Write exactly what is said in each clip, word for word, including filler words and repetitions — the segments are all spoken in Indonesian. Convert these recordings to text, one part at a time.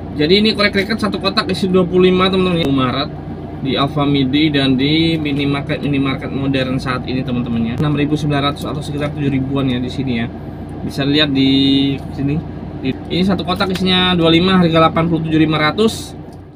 Jadi ini korek cricket satu kotak isi dua puluh lima teman-teman, Maret di Alfamidi dan di minimarket minimarket modern saat ini teman-temannya. enam ribu sembilan ratus atau sekitar tujuh ribuan ya di sini ya. Bisa lihat di sini. Ini satu kotak isinya dua puluh lima, harga delapan puluh tujuh ribu lima ratus.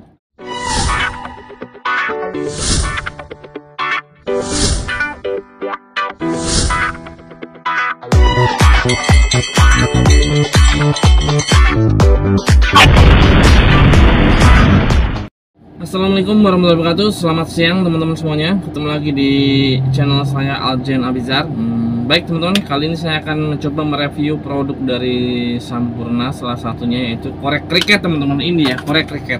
Assalamualaikum warahmatullahi wabarakatuh. Selamat siang teman-teman semuanya. Ketemu lagi di channel saya Aljen Abizar. hmm, Baik teman-teman, kali ini saya akan mencoba mereview produk dari Sampurna. Salah satunya yaitu korek cricket teman-teman. Ini ya, korek cricket.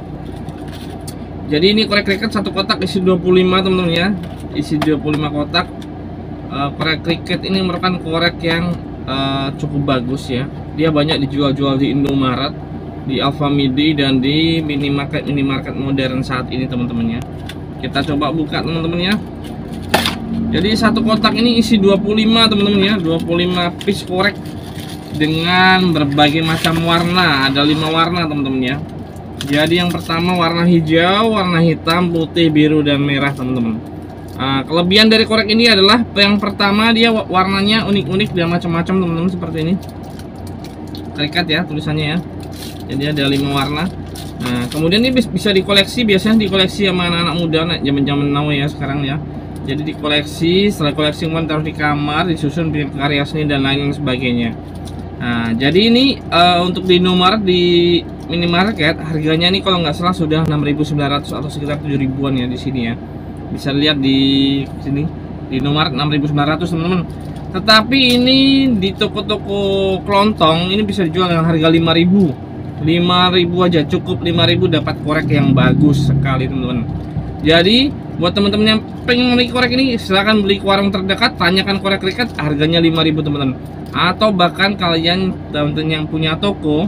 Jadi ini korek cricket satu kotak isi dua puluh lima teman-teman ya. Isi dua puluh lima kotak. uh, Korek cricket ini merupakan korek yang uh, cukup bagus ya. Dia banyak dijual-jual di Indomaret, di Alfamidi dan di minimarket minimarket modern saat ini teman-teman ya. Kita coba buka teman-teman ya. Jadi satu kotak ini isi dua puluh lima teman-teman ya, dua puluh lima piece korek dengan berbagai macam warna. Ada lima warna teman-teman ya. Jadi yang pertama warna hijau, warna hitam, putih, biru dan merah teman-teman. Nah, kelebihan dari korek ini adalah yang pertama dia warnanya unik-unik dan macam-macam teman-teman, seperti ini. Cricket ya tulisannya ya. Jadi ada lima warna. Nah, kemudian ini bisa dikoleksi, biasanya dikoleksi sama anak-anak muda zaman-zaman now ya sekarang ya. Jadi dikoleksi, setelah koleksi kemudian taruh di kamar, disusun bikin karya seni dan lain sebagainya. Nah, jadi ini uh, untuk di Indomaret di minimarket harganya ini kalau nggak salah sudah enam ribu sembilan ratus atau sekitar tujuh ribuan ya di sini ya. Bisa lihat di sini di Indomaret enam ribu sembilan ratus teman-teman. Tetapi ini di toko-toko kelontong ini bisa dijual dengan harga lima ribu. lima ribu aja cukup, lima ribu dapat korek yang bagus sekali teman-teman. Jadi buat teman-teman yang pengen memiliki korek ini silahkan beli ke warung terdekat, tanyakan korek cricket harganya lima ribu teman-teman. Atau bahkan kalian teman-teman yang punya toko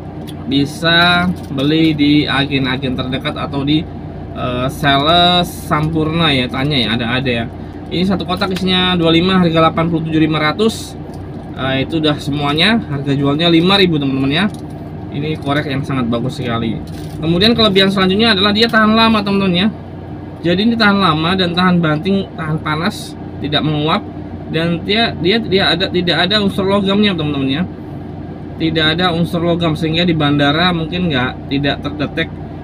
bisa beli di agen-agen terdekat atau di uh, sales Sampurna ya, tanya ya, ada-ada ya. Ini satu kotak isinya dua puluh lima, harga delapan puluh tujuh ribu lima ratus. uh, Itu udah semuanya, harga jualnya lima ribu teman-teman ya. Ini korek yang sangat bagus sekali. Kemudian kelebihan selanjutnya adalah dia tahan lama teman-teman ya. Jadi ini tahan lama dan tahan banting, tahan panas, tidak menguap, dan dia dia dia ada tidak ada unsur logamnya teman-teman ya. Tidak ada unsur logam sehingga di bandara mungkin nggak tidak terdetek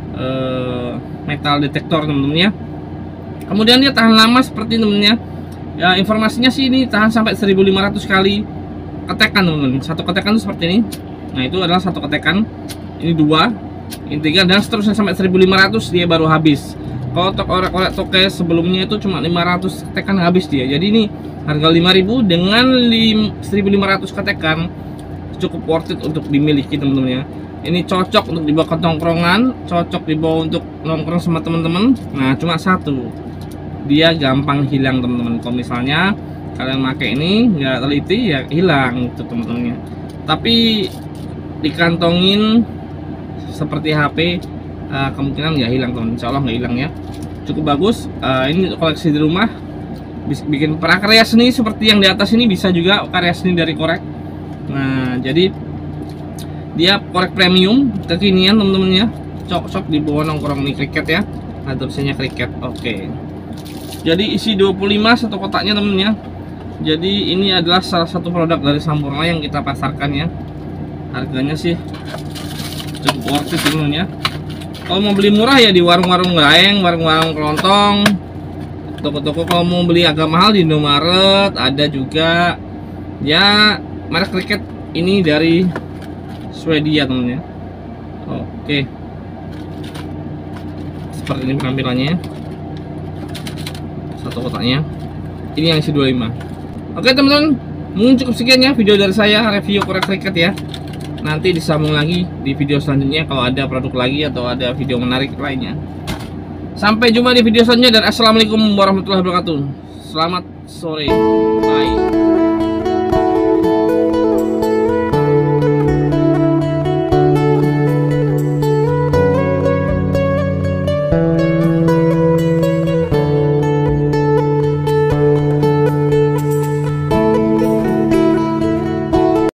eh, metal detektor teman-teman ya. Kemudian dia tahan lama seperti teman-teman ya. Ya informasinya sih ini tahan sampai seribu lima ratus kali ketekan teman-teman. Satu ketekan itu seperti ini. Nah itu adalah satu ketekan, ini dua, ini tiga, dan seterusnya sampai seribu lima ratus dia baru habis. Kalau korek-korek toke sebelumnya itu cuma lima ratus ketekan habis dia. Jadi ini harga lima ribu dengan seribu lima ratus ketekan cukup worth it untuk dimiliki teman-teman ya. Ini cocok untuk dibawa ke tongkrongan, cocok dibawa untuk nongkrong sama teman-teman. Nah cuma satu, dia gampang hilang teman-teman. Kalau misalnya kalian pakai ini nggak teliti ya hilang itu teman-temannya. Tapi dikantongin seperti H P uh, kemungkinan nggak hilang teman, insya Allah nggak hilang ya. Cukup bagus. Uh, ini koleksi di rumah, bikin prakarya seni seperti yang di atas ini bisa juga karya seni dari korek. Nah jadi dia korek premium kekinian teman-teman ya, cocok dibawa nongkrong nih cricket ya, atau tulisannya cricket. Oke okay. Jadi isi dua puluh lima satu kotaknya teman-teman ya. Jadi ini adalah salah satu produk dari Sampurna yang kita pasarkan ya. Harganya sih cukup worth it teman-teman ya. Kalau mau beli murah ya di warung-warung laeng, warung-warung kelontong, toko-toko. Kalau mau beli agak mahal di Indomaret ada juga ya. Merek cricket ini dari Swedia teman-teman ya. Oke, seperti ini penampilannya satu kotaknya. Ini yang isi dua puluh lima. Oke teman-teman, mungkin cukup sekian ya video dari saya review korek cricket ya. Nanti disambung lagi di video selanjutnya kalau ada produk lagi atau ada video menarik lainnya. Sampai jumpa di video selanjutnya dan assalamualaikum warahmatullahi wabarakatuh. Selamat sore.